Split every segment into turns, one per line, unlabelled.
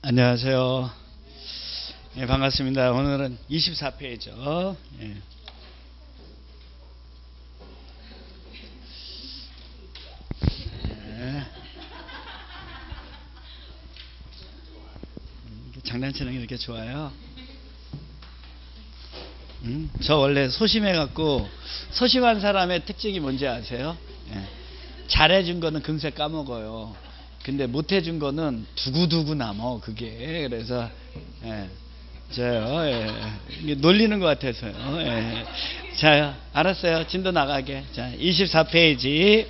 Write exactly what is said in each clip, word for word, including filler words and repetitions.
안녕하세요. 예, 반갑습니다. 오늘은 이십사 페이지죠. 예. 예. 장난치는 게 이렇게 좋아요. 음? 저 원래 소심해갖고, 소심한 사람의 특징이 뭔지 아세요? 예. 잘해준 거는 금세 까먹어요. 근데 못해준 거는 두고두고 남어, 그게. 그래서, 예. 저요, 예. 놀리는 것 같아서요. 예. 자, 알았어요. 진도 나가게. 자, 이십사 페이지.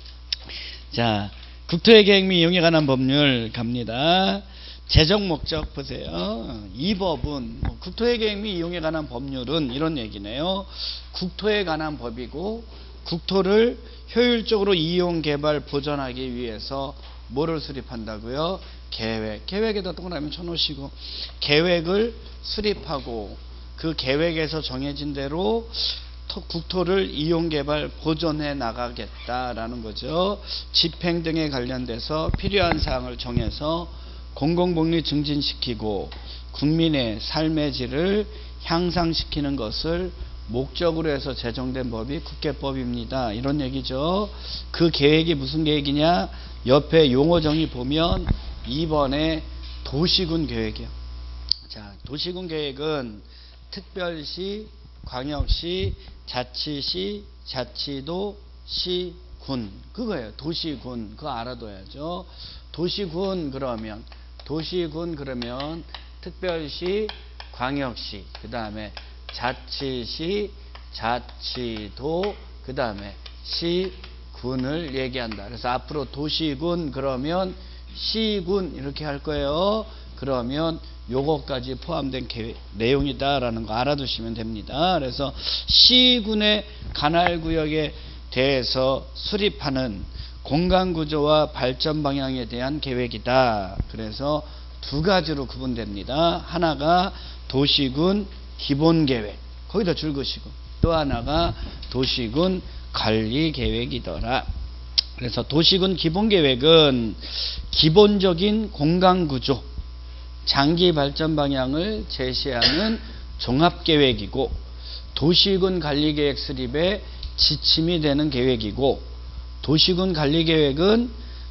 자, 국토의 계획 및 이용에 관한 법률 갑니다. 재정 목적 보세요. 이 법은 국토의 계획 및 이용에 관한 법률은 이런 얘기네요. 국토에 관한 법이고, 국토를 효율적으로 이용, 개발, 보존하기 위해서 뭐를 수립한다고요? 계획. 계획에다 동그라미 쳐놓으시고, 계획을 수립하고 그 계획에서 정해진 대로 국토를 이용, 개발, 보존해 나가겠다라는 거죠. 집행 등에 관련돼서 필요한 사항을 정해서 공공복리 증진시키고 국민의 삶의 질을 향상시키는 것을 목적으로 해서 제정된 법이 국계법입니다. 이런 얘기죠. 그 계획이 무슨 계획이냐? 옆에 용어 정의 보면 이 번에 도시군 계획이요. 자, 도시군 계획은 특별시, 광역시, 자치시, 자치도, 시, 군. 그거예요. 도시군. 그거 알아둬야죠. 도시군 그러면 도시군 그러면 특별시, 광역시, 그 다음에 자치시, 자치도, 그 다음에 시, 군을 얘기한다. 그래서 앞으로 도시군 그러면 시군 이렇게 할 거예요. 그러면 요거까지 포함된 계획, 내용이다라는 거 알아두시면 됩니다. 그래서 시군의 관할구역에 대해서 수립하는 공간구조와 발전 방향에 대한 계획이다. 그래서 두 가지로 구분됩니다. 하나가 도시군 기본계획, 거기다 줄 것이고, 또 하나가 도시군 관리계획이더라. 그래서 도시군 기본계획은 기본적인 공간구조, 장기 발전 방향을 제시하는 종합계획이고, 도시군 관리계획 수립의 지침이 되는 계획이고, 도시군 관리계획은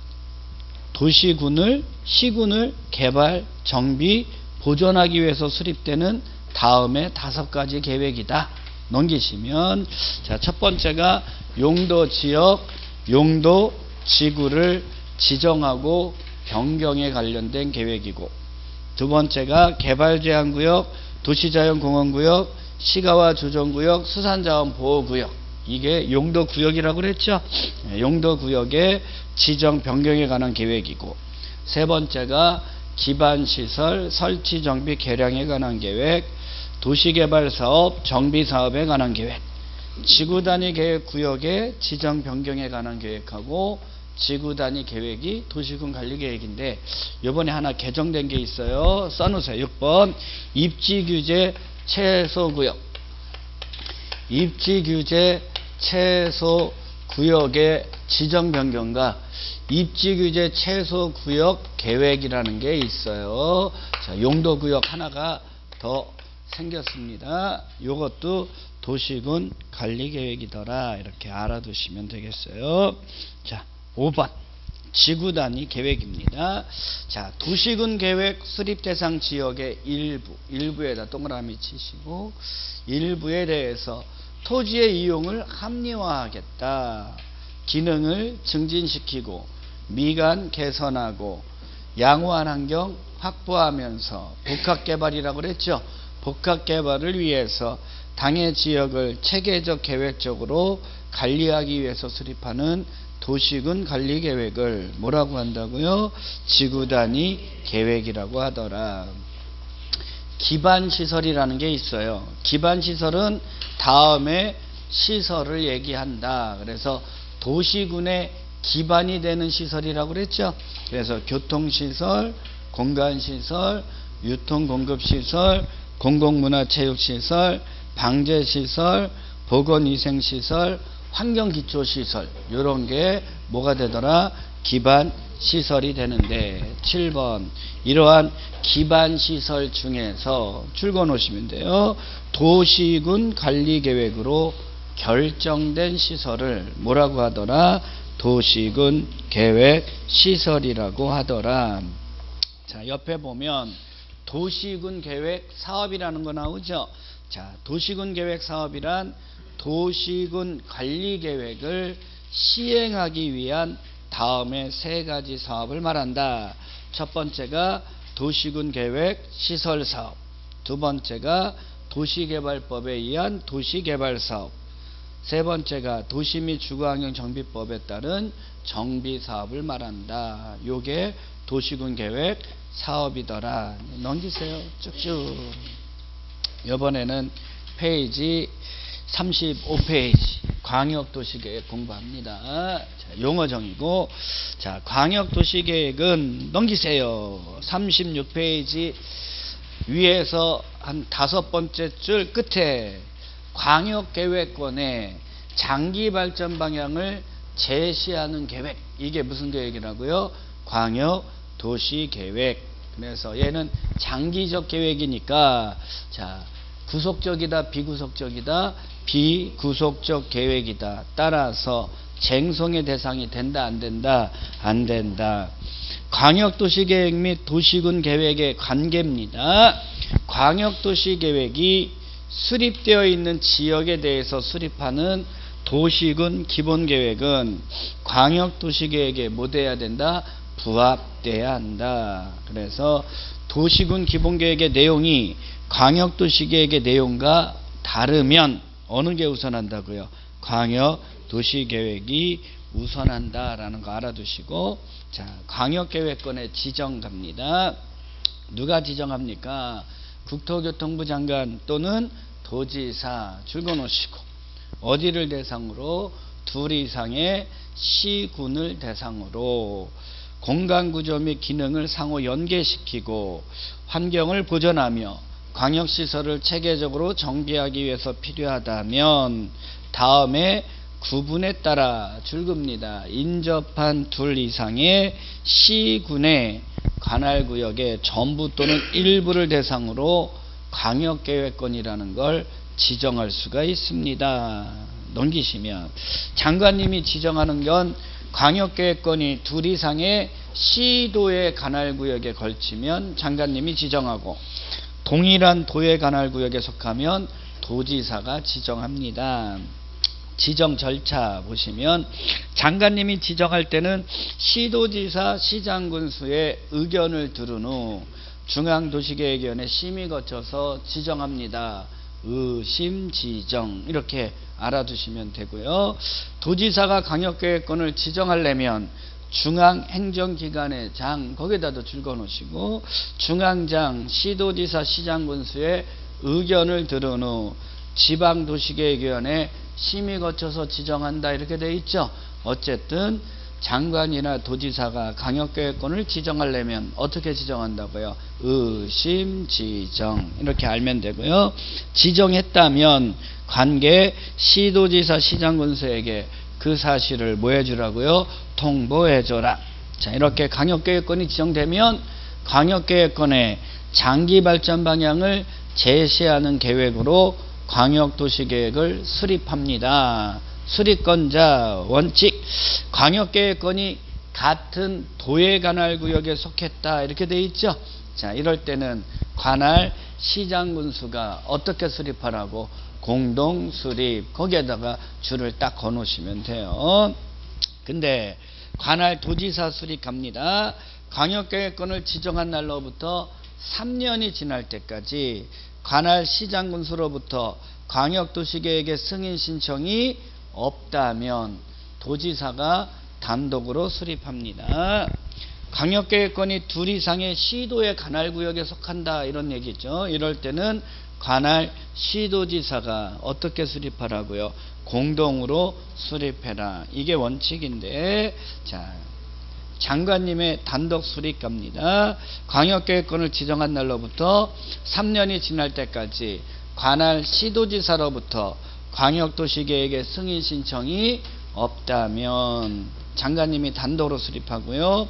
도시군을, 시군을 개발, 정비, 보존하기 위해서 수립되는 다음에 다섯 가지 계획이다. 넘기시면, 자, 첫 번째가 용도 지역, 용도 지구를 지정하고 변경에 관련된 계획이고, 두 번째가 개발제한구역, 도시자연공원구역, 시가와 조정구역, 수산자원보호구역. 이게 용도구역이라고 그랬죠. 용도구역의 지정 변경에 관한 계획이고, 세 번째가 기반시설 설치 정비 개량에 관한 계획, 도시개발사업 정비사업에 관한 계획, 지구단위 계획구역의 지정 변경에 관한 계획하고, 지구단위 계획이 도시군 관리계획인데 이번에 하나 개정된 게 있어요. 써놓으세요. 육 번 입지규제 최소구역. 입지규제 최소구역의 지정 변경과 입지규제 최소구역 계획이라는 게 있어요. 자, 용도구역 하나가 더 생겼습니다. 이것도 도시군 관리계획이더라. 이렇게 알아두시면 되겠어요. 자, 오 번 지구단위 계획입니다. 자, 도시군 계획 수립 대상 지역의 일부, 일부에다 동그라미 치시고, 일부에 대해서 토지의 이용을 합리화하겠다. 기능을 증진시키고 미관 개선하고 양호한 환경 확보하면서 복합개발이라고 그랬죠. 복합개발을 위해서 당해 지역을 체계적 계획적으로 관리하기 위해서 수립하는 도시군 관리계획을 뭐라고 한다고요? 지구단위 계획이라고 하더라. 기반시설이라는 게 있어요. 기반시설은 다음에 시설을 얘기한다. 그래서 도시군의 기반이 되는 시설이라고 그랬죠. 그래서 교통시설, 공간시설, 유통공급시설, 공공문화체육시설, 방제시설, 보건위생시설, 환경기초시설, 이런 게 뭐가 되더라? 기반 시설이 되는데 칠 번 이러한 기반시설 중에서 줄거 놓으시면 돼요. 도시군 관리계획으로 결정된 시설을 뭐라고 하더라? 도시군 계획 시설이라고 하더라. 자, 옆에 보면 도시군 계획 사업이라는 거 나오죠. 자, 도시군 계획 사업이란 도시군 관리 계획을 시행하기 위한 다음에 세 가지 사업을 말한다. 첫 번째가 도시군 계획 시설 사업, 두 번째가 도시개발법에 의한 도시개발 사업, 세 번째가 도시 및 주거환경 정비법에 따른 정비 사업을 말한다. 요게 도시군 계획 사업이더라. 넘기세요. 쭉쭉. 이번에는 페이지 삼십오 페이지 광역도시계획 공부합니다. 자, 용어정의고, 자, 광역도시계획은 넘기세요. 삼십육 페이지 위에서 한 다섯 번째 줄 끝에 광역계획권의 장기발전 방향을 제시하는 계획, 이게 무슨 계획이라고요? 광역도시계획. 그래서 얘는 장기적 계획이니까, 자, 구속적이다 비구속적이다? 비구속적 계획이다. 따라서 쟁송의 대상이 된다 안 된다? 안 된다. 광역도시계획 및 도시군 계획의 관계입니다. 광역도시계획이 수립되어 있는 지역에 대해서 수립하는 도시군 기본계획은 광역도시계획에 뭐 돼야 된다? 부합돼야 한다. 그래서 도시군 기본계획의 내용이 광역도시계획의 내용과 다르면 어느 게 우선한다고요? 광역도시계획이 우선한다라는 거 알아두시고, 자, 광역계획권의 지정 갑니다. 누가 지정합니까? 국토교통부 장관 또는 도지사 줄거 놓으시고, 어디를 대상으로? 둘 이상의 시군을 대상으로 공간구조 및 기능을 상호 연계시키고 환경을 보존하며 광역시설을 체계적으로 전개하기 위해서 필요하다면 다음에 구분에 따라 줄겁니다. 인접한 둘 이상의 시군의 관할구역의 전부 또는 일부를 대상으로 광역계획권이라는 걸 지정할 수가 있습니다. 넘기시면 장관님이 지정하는 건 광역계획권이 둘 이상의 시도의 관할구역에 걸치면 장관님이 지정하고, 동일한 도의 관할구역에 속하면 도지사가 지정합니다. 지정 절차 보시면 장관님이 지정할 때는 시도지사 시장군수의 의견을 들은 후 중앙도시계획위원회 심의 거쳐서 지정합니다. 의심지정 이렇게 알아두시면 되고요. 도지사가 광역계획권을 지정하려면 중앙행정기관의 장 거기다도 줄거 놓으시고, 중앙장 시도지사 시장군수의 의견을 들은 후 지방도시계획위원회 심의 거쳐서 지정한다 이렇게 돼 있죠. 어쨌든 장관이나 도지사가 광역계획권을 지정하려면 어떻게 지정한다고요? 의심지정 이렇게 알면 되고요. 지정했다면 관계 시도지사 시장군수에게 그 사실을 뭐 해주라고요? 통보해줘라. 자, 이렇게 광역계획권이 지정되면 광역계획권의 장기발전 방향을 제시하는 계획으로 광역도시계획을 수립합니다. 수립권자 원칙, 광역계획권이 같은 도의 관할구역에 속했다 이렇게 돼 있죠. 자, 이럴 때는 관할 시장군수가 어떻게 수립하라고? 공동수립. 거기에다가 줄을 딱 거놓으시면 돼요. 근데 관할 도지사 수립 갑니다. 광역계획권을 지정한 날로부터 삼 년이 지날 때까지 관할 시장군수로부터 광역도시계획의 승인 신청이 없다면 도지사가 단독으로 수립합니다. 광역계획권이 둘 이상의 시도의 관할구역에 속한다 이런 얘기죠. 이럴 때는 관할 시도지사가 어떻게 수립하라고요? 공동으로 수립해라. 이게 원칙인데, 자, 장관님의 단독 수립 갑니다. 광역계획권을 지정한 날로부터 삼 년이 지날 때까지 관할 시도지사로부터 광역도시계획의 승인 신청이 없다면 장관님이 단독으로 수립하고요.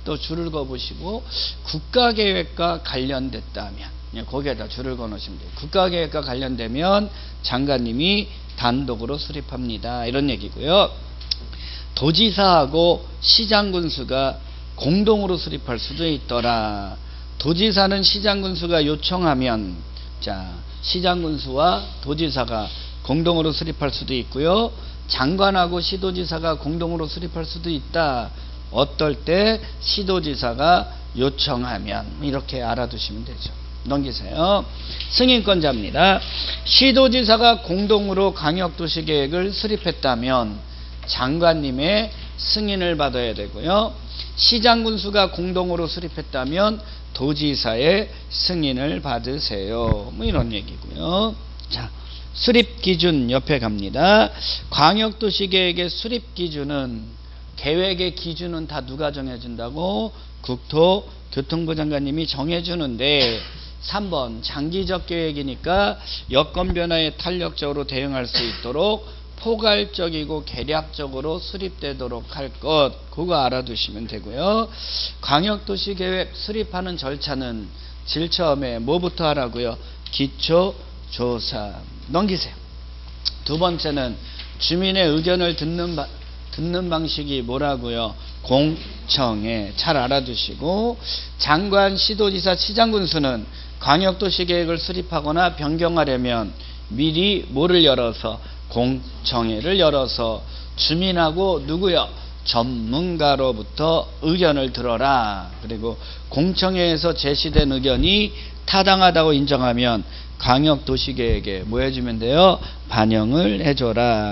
또 줄을 그어보시고 국가계획과 관련됐다면 거기에다 줄을 그어놓으시면 돼요. 국가계획과 관련되면 장관님이 단독으로 수립합니다. 이런 얘기고요. 도지사하고 시장군수가 공동으로 수립할 수도 있더라. 도지사는 시장군수가 요청하면 자 시장군수와 도지사가 공동으로 수립할 수도 있고요. 장관하고 시도지사가 공동으로 수립할 수도 있다. 어떨 때 시도지사가 요청하면 이렇게 알아두시면 되죠. 넘기세요. 승인권자입니다. 시도지사가 공동으로 광역도시계획을 수립했다면 장관님의 승인을 받아야 되고요. 시장군수가 공동으로 수립했다면 도지사의 승인을 받으세요. 뭐 이런 얘기고요. 자, 수립기준 옆에 갑니다. 광역도시계획의 수립기준은 계획의 기준은 다 누가 정해준다고? 국토교통부 장관님이 정해주는데 삼 번 장기적 계획이니까 여건 변화에 탄력적으로 대응할 수 있도록 포괄적이고 계략적으로 수립되도록 할 것, 그거 알아두시면 되고요. 광역도시계획 수립하는 절차는 제일 처음에 뭐부터 하라고요? 기초조사. 넘기세요. 두 번째는 주민의 의견을 듣는, 바, 듣는 방식이 뭐라고요? 공청회. 잘 알아두시고, 장관, 시도지사, 시장군수는 광역도시계획을 수립하거나 변경하려면 미리 뭐를 열어서? 공청회를 열어서 주민하고 누구요? 전문가로부터 의견을 들어라. 그리고 공청회에서 제시된 의견이 타당하다고 인정하면 광역도시계획에 뭐 해주면 돼요? 반영을 해줘라.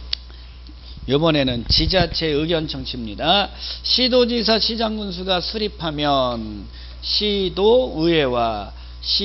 이번에는 지자체 의견 청취입니다. 시도지사, 시장군수가 수립하면 시도의회와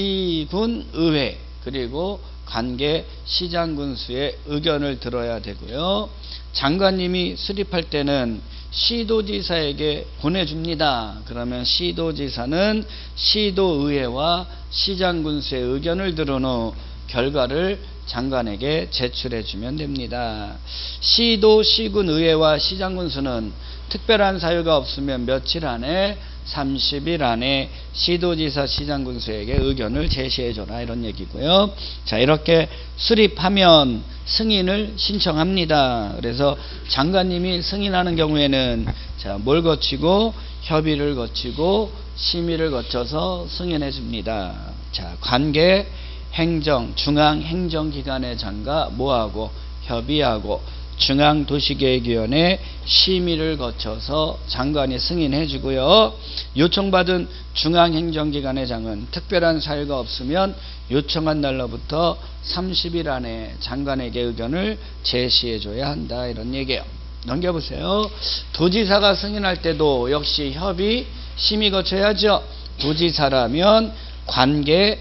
시군의회 그리고 관계 시장군수의 의견을 들어야 되고요. 장관님이 수립할 때는 시도지사에게 보내줍니다. 그러면 시도지사는 시도의회와 시장군수의 의견을 들은 후 결과를 장관에게 제출해 주면 됩니다. 시도, 시군, 의회와 시장군수는 특별한 사유가 없으면 며칠 안에 삼십 일 안에 시도지사, 시장군수에게 의견을 제시해줘라 이런 얘기고요. 자, 이렇게 수립하면 승인을 신청합니다. 그래서 장관님이 승인하는 경우에는 자, 뭘 거치고 협의를 거치고 심의를 거쳐서 승인해 줍니다. 자, 관계 행정 중앙행정기관의 장과 뭐하고 협의하고 중앙도시계획위원회 심의를 거쳐서 장관이 승인해 주고요. 요청받은 중앙행정기관의 장은 특별한 사유가 없으면 요청한 날로부터 삼십 일 안에 장관에게 의견을 제시해 줘야 한다 이런 얘기예요. 넘겨보세요. 도지사가 승인할 때도 역시 협의 심의 거쳐야죠. 도지사라면 관계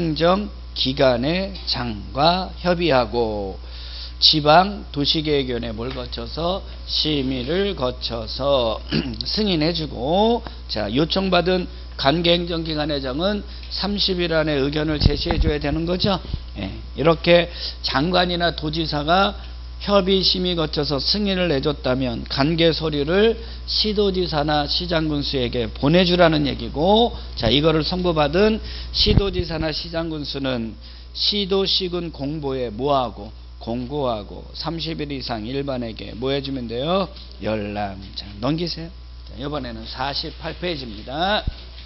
행정기관의 장과 협의하고 지방 도시계획위원회 뭘 거쳐서 심의를 거쳐서 승인해주고 자 요청받은 관계행정기관의 장은 삼십 일 안에 의견을 제시해줘야 되는 거죠. 예, 이렇게 장관이나 도지사가 협의 심의 거쳐서 승인을 내줬다면 관계 서류를 시도지사나 시장군수에게 보내주라는 얘기고 자 이거를 선고받은 시도지사나 시장군수는 시도 시군 공보에 뭐하고 공고하고 삼십 일 이상 일반에게 뭐 해주면 돼요? 열람. 자, 넘기세요. 자, 이번에는 사십팔 페이지입니다.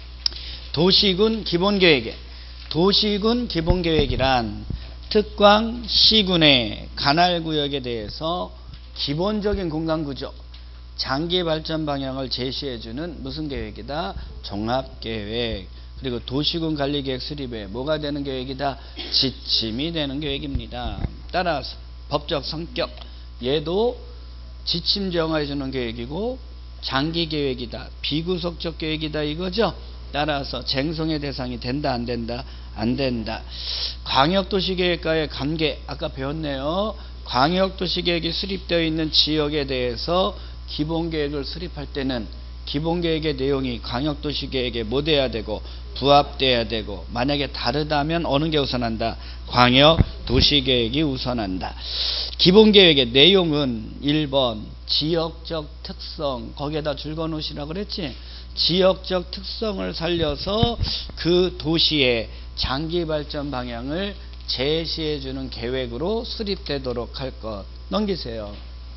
도시군 기본계획에 도시군 기본계획이란 특광 시군의 관할구역에 대해서 기본적인 공간구조 장기발전 방향을 제시해주는 무슨 계획이다? 종합계획. 그리고 도시군 관리계획 수립에 뭐가 되는 계획이다? 지침이 되는 계획입니다. 따라서 법적 성격 얘도 지침 정해주는 계획이고 장기계획이다. 비구속적 계획이다 이거죠. 따라서 쟁송의 대상이 된다 안 된다? 안 된다. 광역도시계획과의 관계 아까 배웠네요. 광역도시계획이 수립되어 있는 지역에 대해서 기본계획을 수립할 때는 기본계획의 내용이 광역도시계획에 뭐 돼야 되고 부합돼야 되고 만약에 다르다면 어느 게 우선한다? 광역도시계획이 우선한다. 기본계획의 내용은 일 번 지역적 특성, 거기에다 줄거 놓으시라고 그랬지. 지역적 특성을 살려서 그 도시의 장기발전 방향을 제시해주는 계획으로 수립되도록 할 것. 넘기세요.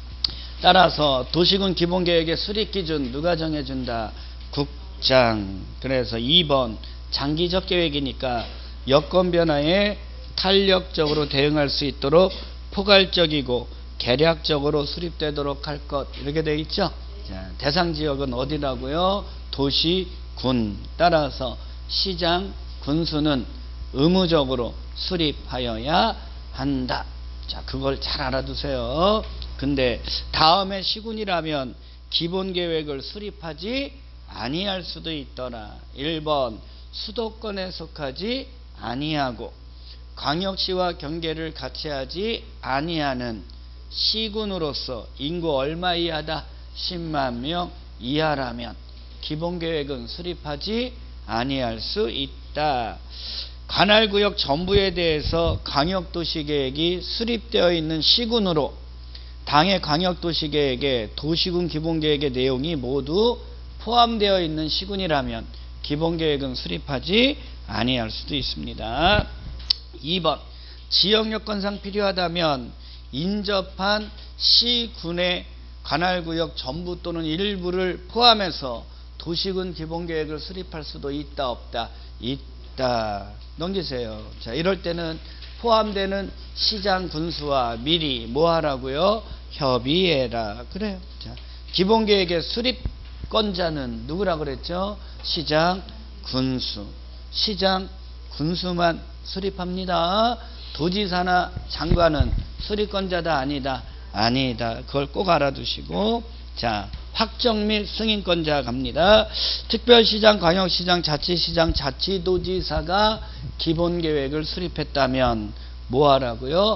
따라서 도시군 기본계획의 수립기준 누가 정해준다? 국장. 그래서 이 번 장기적 계획이니까 여건변화에 탄력적으로 대응할 수 있도록 포괄적이고 계략적으로 수립되도록 할 것. 이렇게 되어 있죠. 자, 대상지역은 어디라고요? 도시, 군. 따라서 시장, 군수는 의무적으로 수립하여야 한다. 자, 그걸 잘 알아두세요. 근데 다음에 시군이라면 기본계획을 수립하지 아니할 수도 있더라. 일 번 수도권에 속하지 아니하고 광역시와 경계를 같이 하지 아니하는 시군으로서 인구 얼마 이하다? 십만 명 이하라면 기본계획은 수립하지 아니할 수 있다. 관할구역 전부에 대해서 광역도시계획이 수립되어 있는 시군으로 당의 광역도시계획에 도시군 기본계획의 내용이 모두 포함되어 있는 시군이라면 기본계획은 수립하지 아니할 수도 있습니다. 이 번 지역여건상 필요하다면 인접한 시군의 관할구역 전부 또는 일부를 포함해서 도시군 기본계획을 수립할 수도 있다 없다? 있다. 넘기세요. 자, 이럴 때는 포함되는 시장 군수와 미리 뭐 하라고요? 협의해라. 그래요. 자, 기본계획의 수립권자는 누구라고 그랬죠? 시장 군수. 시장 군수만 수립합니다. 도지사나 장관은 수립권자다 아니다? 아니다. 그걸 꼭 알아두시고, 자, 확정 및 승인권자 갑니다. 특별시장, 광역시장, 자치시장, 자치도지사가 기본계획을 수립했다면 뭐 하라고요?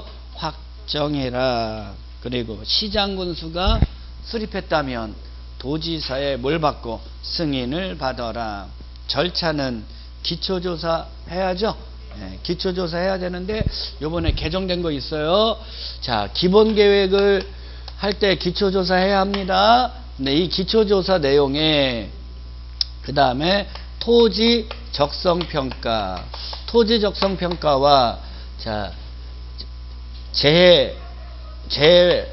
확정해라. 그리고 시장군수가 수립했다면 도지사에 뭘 받고? 승인을 받아라. 절차는 기초조사 해야죠. 네, 기초조사 해야 되는데 요번에 개정된 거 있어요. 자, 기본계획을 할 때 기초조사 해야 합니다. 근데 이 기초조사 내용에 그 다음에 토지 적성평가, 토지 적성평가와 자 재해 재해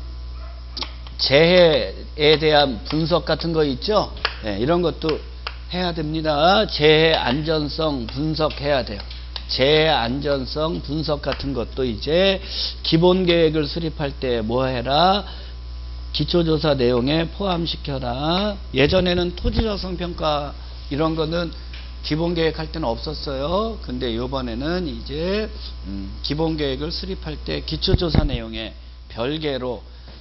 재해에 대한 분석 같은 거 있죠. 네, 이런 것도 해야 됩니다. 재해 안전성 분석해야 돼요. 재해 안전성 분석 같은 것도 이제 기본계획을 수립할 때 뭐 해라? 기초조사 내용에 포함시켜라. 예전에는 토지적성평가 이런 거는 기본계획 할 때는 없었어요. 근데 요번에는 이제 음, 기본계획을 수립할 때 기초조사 내용에 별개로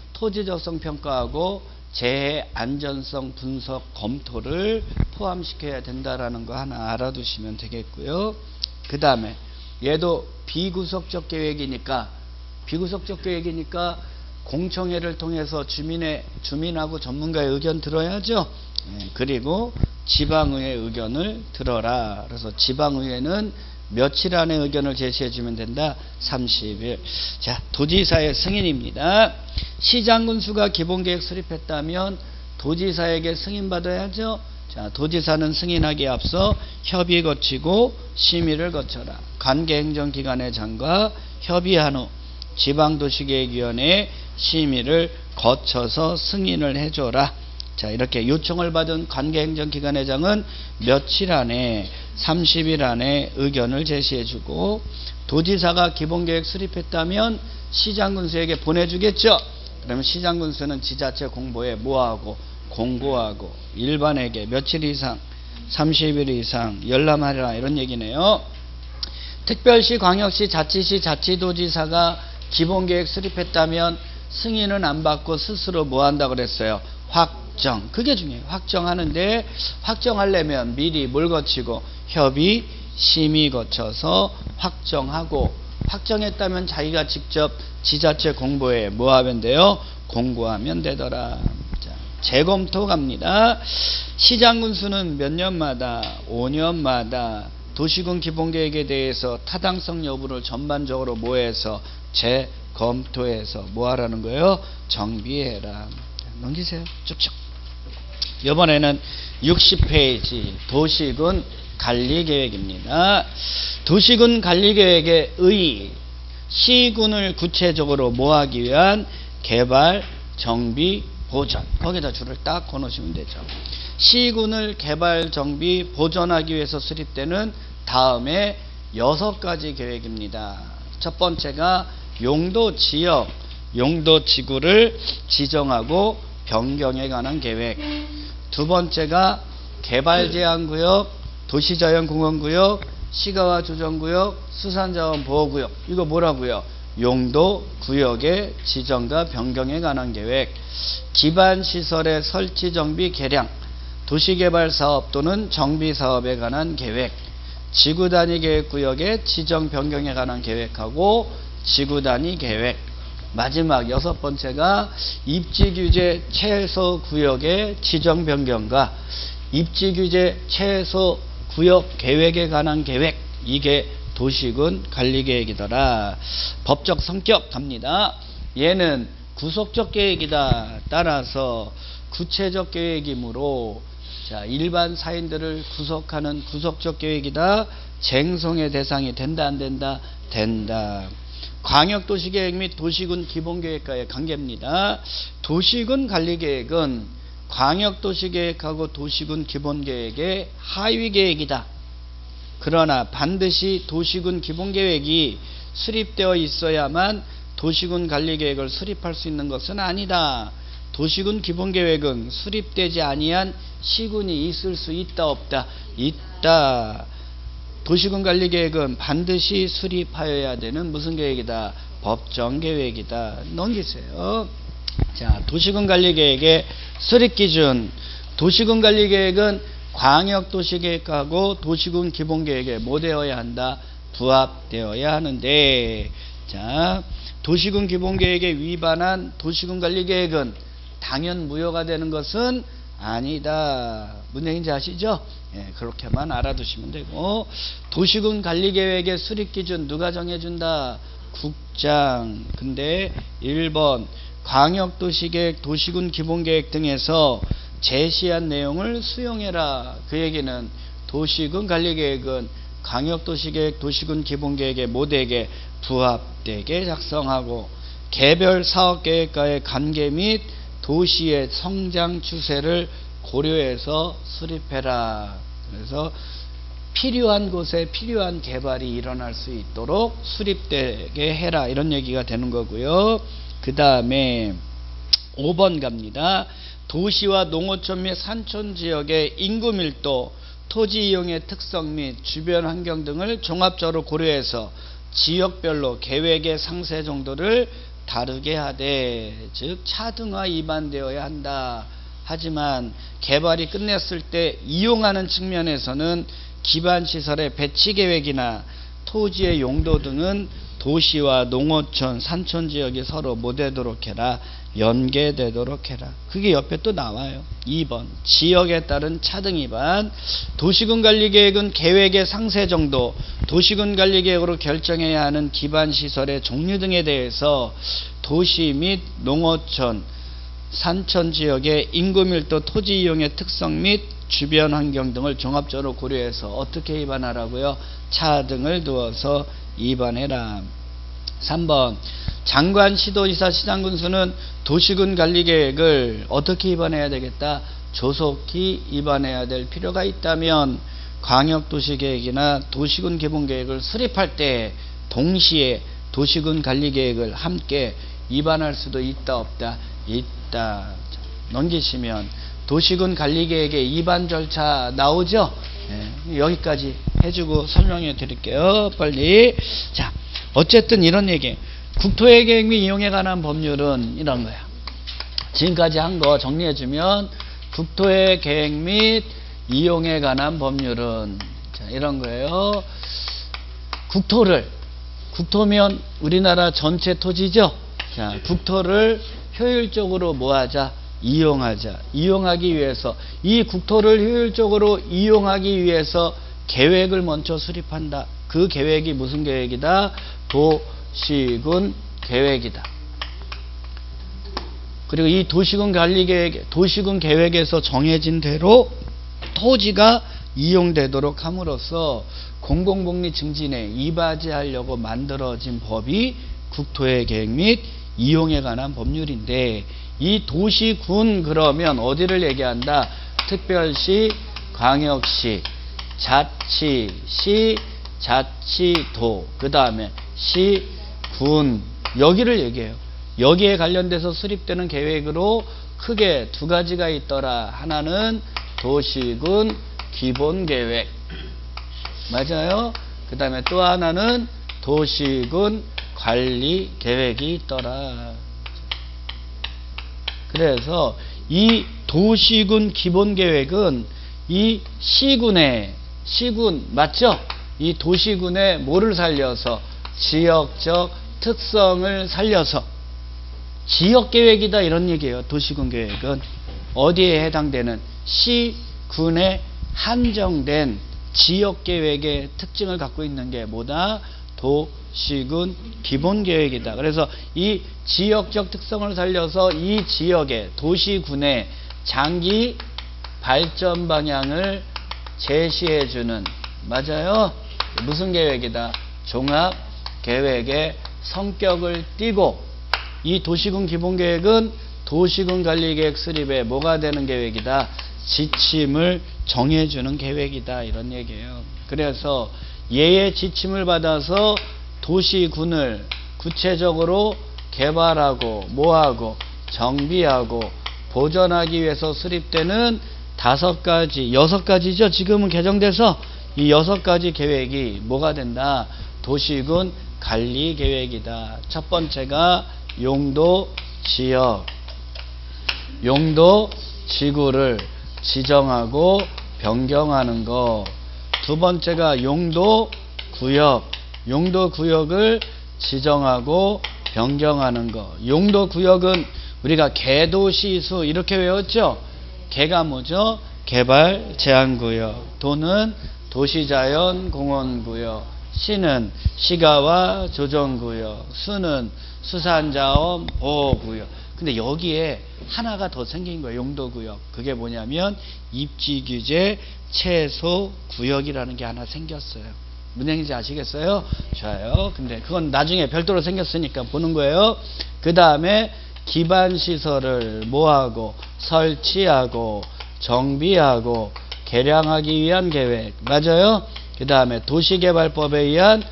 토지적성평가하고 재해 안전성 분석 검토를 포함시켜야 된다라는 거 하나 알아두시면 되겠고요. 그 다음에 얘도 비구속적 계획이니까 비구속적 계획이니까 공청회를 통해서 주민의 주민하고 전문가의 의견 들어야죠. 예, 그리고 지방의회 의견을 들어라. 그래서 지방의회는 며칠 안에 의견을 제시해 주면 된다. 삼십 일. 자, 도지사의 승인입니다. 시장군수가 기본계획 수립했다면 도지사에게 승인받아야죠. 자, 도지사는 승인하기에 앞서 협의 거치고 심의를 거쳐라. 관계행정기관의 장과 협의한 후 지방도시계획위원회에 심의를 거쳐서 승인을 해줘라. 자, 이렇게 요청을 받은 관계행정기관의 장은 며칠 안에 삼십 일 안에 의견을 제시해주고 도지사가 기본계획 수립했다면 시장군수에게 보내주겠죠. 그러면 시장군수는 지자체 공보에 뭐하고? 공고하고 일반에게 며칠 이상 삼십 일 이상 열람하라 이런 얘기네요. 특별시, 광역시, 자치시, 자치도지사가 기본계획 수립했다면 승인은 안 받고 스스로 뭐 한다고 그랬어요? 확정. 그게 중요해요. 확정하는데 확정하려면 미리 뭘 거치고? 협의, 심의 거쳐서 확정하고 확정했다면 자기가 직접 지자체 공보에 뭐 하면 돼요? 공고하면 되더라. 자, 재검토 갑니다. 시장군수는 몇 년마다? 오 년마다 도시군 기본계획에 대해서 타당성 여부를 전반적으로 모해서 검토해서 뭐 하라는 거예요? 정비해라. 넘기세요. 쭉쭉. 이번에는 육십 페이지 도시군 관리계획입니다. 도시군 관리계획의 의, 시군을 구체적으로 뭐하기 위한 개발, 정비, 보전. 거기다 줄을 딱 걸어놓으시면 되죠. 시군을 개발, 정비, 보전하기 위해서 수립되는 다음에 여섯 가지 계획입니다. 첫 번째가 용도 지역, 용도 지구를 지정하고 변경에 관한 계획. 두 번째가 개발제한구역, 도시자연공원구역, 시가와조정구역, 수산자원보호구역. 이거 뭐라고요? 용도 구역의 지정과 변경에 관한 계획. 기반시설의 설치, 정비, 개량, 도시개발사업 또는 정비사업에 관한 계획. 지구단위 계획구역의 지정, 변경에 관한 계획하고 지구단위 계획. 마지막 여섯 번째가 입지규제 최소 구역의 지정, 변경과 입지규제 최소 구역 계획에 관한 계획. 이게 도시군 관리계획이더라. 법적 성격 갑니다. 얘는 구속적 계획이다. 따라서 구체적 계획이므로 자, 일반 사인들을 구속하는 구속적 계획이다. 쟁송의 대상이 된다, 안 된다? 된다. 광역도시계획 및 도시군 기본계획과의 관계입니다. 도시군 관리계획은 광역도시계획하고 도시군 기본계획의 하위계획이다. 그러나 반드시 도시군 기본계획이 수립되어 있어야만 도시군 관리계획을 수립할 수 있는 것은 아니다. 도시군 기본계획은 수립되지 아니한 시군이 있을 수 있다, 없다? 있다. 도시군 관리계획은 반드시 수립하여야 되는 무슨 계획이다? 법정계획이다. 넘기세요. 자, 도시군 관리계획의 수립기준. 도시군 관리계획은 광역도시계획하고 도시군 기본계획에 뭐 되어야 한다? 부합되어야 하는데, 자, 도시군 기본계획에 위반한 도시군 관리계획은 당연 무효가 되는 것은 아니다. 무슨 얘기인지 아시죠? 예, 그렇게만 알아두시면 되고, 도시군 관리계획의 수립기준 누가 정해준다? 국장. 근데 일 번 광역도시계획, 도시군 기본계획 등에서 제시한 내용을 수용해라. 그 얘기는 도시군 관리계획은 광역도시계획, 도시군 기본계획의 모델에 부합되게 작성하고 개별 사업계획과의 관계 및 도시의 성장 추세를 고려해서 수립해라. 그래서 필요한 곳에 필요한 개발이 일어날 수 있도록 수립되게 해라. 이런 얘기가 되는 거고요. 그 다음에 오 번 갑니다. 도시와 농어촌 및 산촌 지역의 인구 밀도, 토지 이용의 특성 및 주변 환경 등을 종합적으로 고려해서 지역별로 계획의 상세 정도를 다르게 하되, 즉 차등화 위반되어야 한다. 하지만 개발이 끝냈을 때 이용하는 측면에서는 기반시설의 배치계획이나 토지의 용도 등은 도시와 농어촌, 산촌 지역이 서로 뭐 되도록 해라? 연계되도록 해라. 그게 옆에 또 나와요. 이 번 지역에 따른 차등 위반. 도시군 관리계획은 계획의 상세 정도, 도시군 관리계획으로 결정해야 하는 기반시설의 종류 등에 대해서 도시 및 농어촌, 산촌 지역의 인구밀도, 토지 이용의 특성 및 주변 환경 등을 종합적으로 고려해서 어떻게 위반하라고요? 차등을 두어서 위반해라. 삼 번 장관, 시도지사, 시장군수는 도시군 관리계획을 어떻게 위반해야 되겠다? 조속히 위반해야 될 필요가 있다면 광역도시계획이나 도시군 기본계획을 수립할 때 동시에 도시군 관리계획을 함께 위반할 수도 있다, 없다? 있다. 넘기시면 도시군 관리계획의 위반 절차 나오죠? 네, 여기까지 해주고 설명해 드릴게요. 빨리. 자, 어쨌든 이런 얘기. 국토의 계획 및 이용에 관한 법률은 이런 거야. 지금까지 한 거 정리해주면 국토의 계획 및 이용에 관한 법률은 자, 이런 거예요. 국토를, 국토면 우리나라 전체 토지죠. 자, 국토를 효율적으로 뭐하자? 이용하자. 이용하기 위해서, 이 국토를 효율적으로 이용하기 위해서 계획을 먼저 수립한다. 그 계획이 무슨 계획이다? 도시군 계획이다. 그리고 이 도시군 관리 계획, 도시군 계획에서 정해진 대로 토지가 이용되도록 함으로써 공공복리 증진에 이바지하려고 만들어진 법이 국토의 계획 및 이용에 관한 법률인데, 이 도시군 그러면 어디를 얘기한다? 특별시, 광역시, 자치, 시, 자치도, 그 다음에 시, 군, 여기를 얘기해요. 여기에 관련돼서 수립되는 계획으로 크게 두 가지가 있더라. 하나는 도시군 기본계획, 맞아요? 그 다음에 또 하나는 도시군 관리계획이 있더라. 그래서 이 도시군 기본계획은 이 시군의, 시군 맞죠? 이 도시군의 뭐를 살려서? 지역적 특성을 살려서 지역계획이다, 이런 얘기예요. 도시군 계획은 어디에 해당되는? 시군에 한정된 지역계획의 특징을 갖고 있는 게 뭐다? 도시군 기본계획이다. 그래서 이 지역적 특성을 살려서 이 지역의 도시군의 장기 발전 방향을 제시해주는, 맞아요? 무슨 계획이다? 종합계획의 성격을 띠고, 이 도시군 기본계획은 도시군 관리계획 수립에 뭐가 되는 계획이다? 지침을 정해주는 계획이다, 이런 얘기예요. 그래서 얘의 지침을 받아서 도시군을 구체적으로 개발하고 뭐하고 정비하고 보존하기 위해서 수립되는 다섯 가지, 여섯 가지죠. 지금은 개정돼서 이 여섯 가지 계획이 뭐가 된다? 도시군 관리 계획이다. 첫 번째가 용도 지역, 용도 지구를 지정하고 변경하는 거. 두 번째가 용도 구역, 용도 구역을 지정하고 변경하는 거. 용도 구역은 우리가 개도시수 이렇게 외웠죠? 개가 뭐죠? 개발 제한구역, 도는 도시자연공원구역, 시는 시가와 조정구역, 수는 수산자원 보호구역. 근데 여기에 하나가 더 생긴 거예요. 용도구역. 그게 뭐냐면 입지규제 최소구역이라는 게 하나 생겼어요. 무슨 얘기인지 아시겠어요? 좋아요. 근데 그건 나중에 별도로 생겼으니까 보는 거예요. 그 다음에 기반시설을 뭐하고 설치하고 정비하고 개량하기 위한 계획, 맞아요? 그 다음에 도시개발법에 의한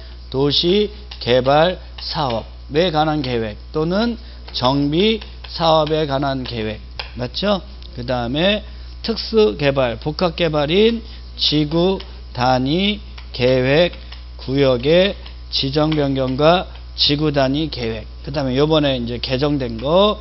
도시개발사업에 관한 계획 또는 정비사업에 관한 계획, 맞죠? 그 다음에 특수개발, 복합개발인 지구단위 계획 구역의 지정변경과 지구단위 계획. 그 다음에 요번에 이제 개정된 거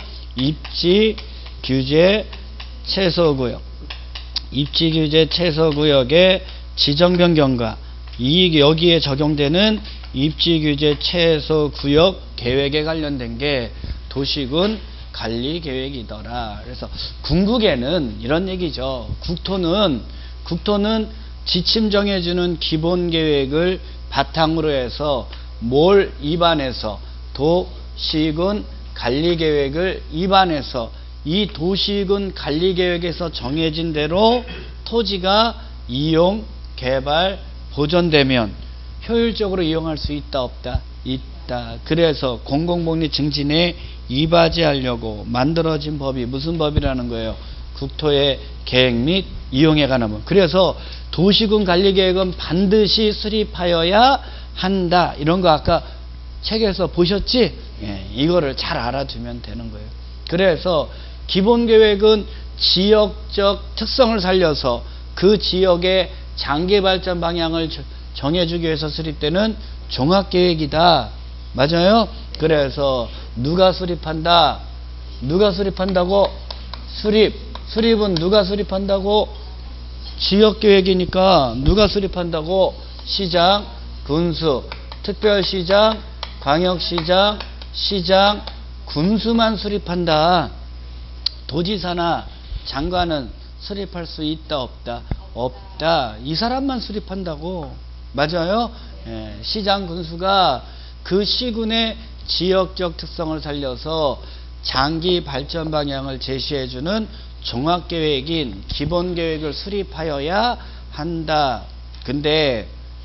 입지규제 최소구역, 입지규제 최소구역의 지정변경과 이 여기에 적용되는 입지규제 최소구역 계획에 관련된 게 도시군 관리계획이더라. 그래서 궁극에는 이런 얘기죠. 국토는 국토는 지침 정해주는 기본계획을 바탕으로 해서 뭘 입안해서? 도시군 관리계획을 입안해서 이 도시군 관리계획에서 정해진 대로 토지가 이용, 개발, 보존되면 효율적으로 이용할 수 있다 없다? 있다. 그래서 공공복리 증진에 이바지하려고 만들어진 법이 무슨 법이라는 거예요? 국토의 계획 및 이용에 관한 법. 그래서 도시군 관리계획은 반드시 수립하여야 한다. 이런 거 아까 책에서 보셨지? 예, 이거를 잘 알아두면 되는 거예요. 그래서 기본계획은 지역적 특성을 살려서 그 지역의 장기발전 방향을 정해주기 위해서 수립되는 종합계획이다. 맞아요? 그래서 누가 수립한다? 누가 수립한다고? 수립. 수립은 누가 수립한다고? 지역계획이니까 누가 수립한다고? 시장, 군수, 특별시장, 광역시장, 시장, 군수만 수립한다. 도지사나 장관은 수립할 수 있다 없다? 없다. 이 사람만 수립한다고. 맞아요? 예, 시장 군수가 그 시군의 지역적 특성을 살려서 장기 발전 방향을 제시해주는 종합계획인 기본계획을 수립하여야 한다. 근데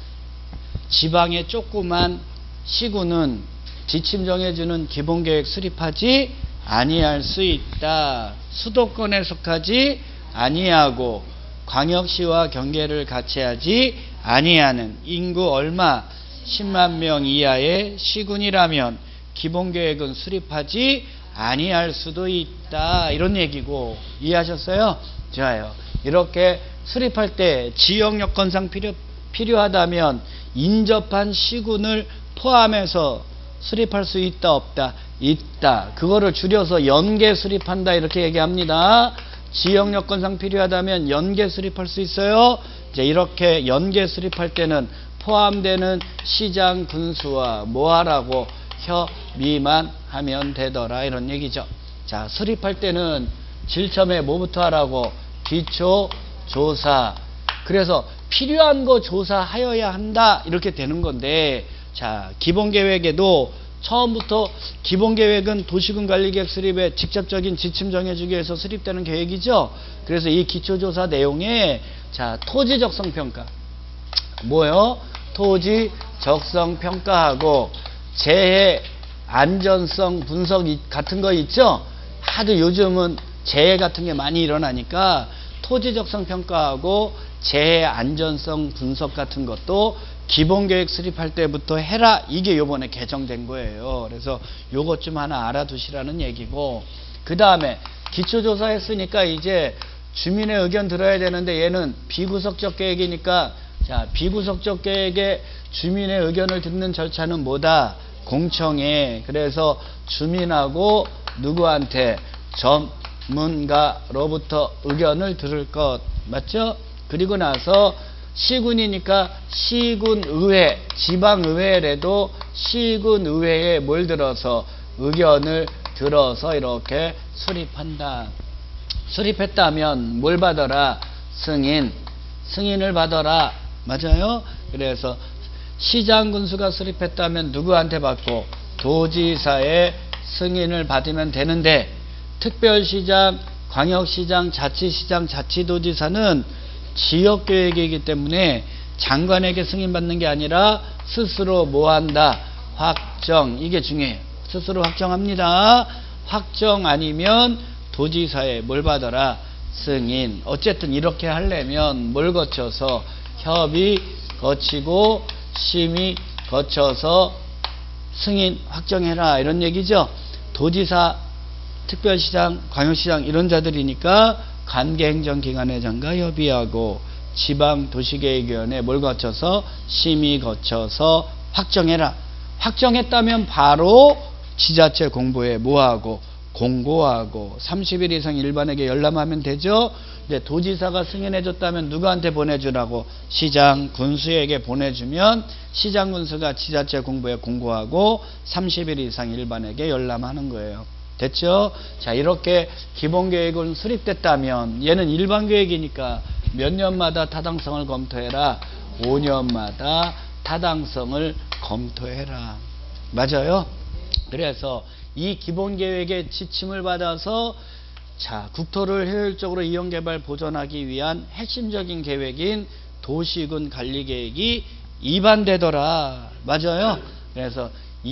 지방의 조그만 시군은 지침 정해주는 기본계획 수립하지 아니할 수 있다. 수도권에 속하지 아니하고 광역시와 경계를 같이 하지 아니하는 인구 얼마 십만 명 이하의 시군이라면 기본계획은 수립하지 아니할 수도 있다. 이런 얘기고, 이해하셨어요? 좋아요. 이렇게 수립할 때 지역 여건상 필요, 필요하다면 인접한 시군을 포함해서 수립할 수 있다 없다? 있다. 그거를 줄여서 연계 수립한다 이렇게 얘기합니다. 지역 여건상 필요하다면 연계 수립할 수 있어요. 이제 이렇게 연계 수립할 때는 포함되는 시장 군수와 뭐하라고 협의만 하면 되더라 이런 얘기죠. 자, 수립할 때는 제일 처음에 뭐부터 하라고? 기초 조사. 그래서 필요한 거 조사하여야 한다 이렇게 되는 건데, 자, 기본계획에도 처음부터 기본계획은 도시군 관리계획 수립에 직접적인 지침 정해주기 위해서 수립되는 계획이죠. 그래서 이 기초조사 내용에 자, 토지 적성 평가 뭐요? 토지 적성 평가하고 재해 안전성 분석 같은 거 있죠. 하도 요즘은 재해 같은 게 많이 일어나니까 토지 적성 평가하고 재해 안전성 분석 같은 것도 기본계획 수립할 때부터 해라. 이게 요번에 개정된 거예요. 그래서 요것 좀 하나 알아두시라는 얘기고, 그 다음에 기초조사 했으니까 이제 주민의 의견 들어야 되는데 얘는 비구석적 계획이니까, 자, 비구석적 계획에 주민의 의견을 듣는 절차는 뭐다? 공청회. 그래서 주민하고 누구한테? 전문가로부터 의견을 들을 것. 맞죠? 그리고 나서 시군이니까 시군의회, 지방의회라도 시군의회에 뭘 들어서? 의견을 들어서 이렇게 수립한다. 수립했다면 뭘 받아라? 승인. 승인을 받아라. 맞아요? 그래서 시장 군수가 수립했다면 누구한테 받고? 도지사의 승인을 받으면 되는데, 특별시장, 광역시장, 자치시장, 자치도지사는 지역계획이기 때문에 장관에게 승인받는 게 아니라 스스로 뭐한다? 확정. 이게 중요해요. 스스로 확정합니다. 확정 아니면 도지사에 뭘 받아라? 승인. 어쨌든 이렇게 하려면 뭘 거쳐서? 협의 거치고 심의 거쳐서 승인 확정해라 이런 얘기죠. 도지사, 특별시장, 광역시장 이런 자들이니까 관계행정기관회장과 협의하고 지방도시계획위원회 뭘 거쳐서? 심의 거쳐서 확정해라. 확정했다면 바로 지자체 공보에 뭐하고? 공고하고 삼십 일 이상 일반에게 열람하면 되죠. 이제 도지사가 승인해줬다면 누구한테 보내주라고? 시장 군수에게 보내주면 시장 군수가 지자체 공보에 공고하고 삼십 일 이상 일반에게 열람하는 거예요. 됐죠? 자, 이렇게 기본계획은 수립됐다면 얘는 일반계획이니까 몇 년마다 타당성을 검토해라? 오 년마다 타당성을 검토해라. 맞아요? 그래서 이 기본계획의 지침을 받아서 자, 국토를 효율적으로 이용개발 보존하기 위한 핵심적인 계획인 도시군 관리계획이 입안되더라. 맞아요? 그래서